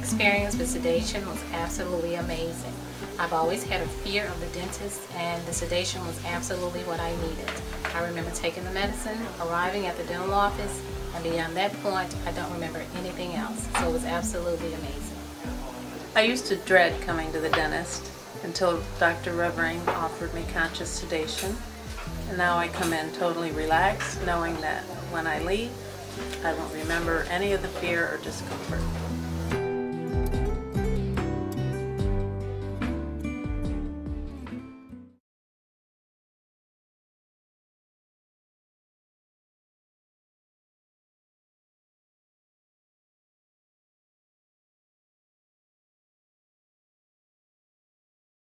experience with sedation was absolutely amazing. I've always had a fear of the dentist, and the sedation was absolutely what I needed. I remember taking the medicine, arriving at the dental office, and beyond that point, I don't remember anything else. So it was absolutely amazing. I used to dread coming to the dentist until Dr. Rubbering offered me conscious sedation. And now I come in totally relaxed, knowing that when I leave, I won't remember any of the fear or discomfort.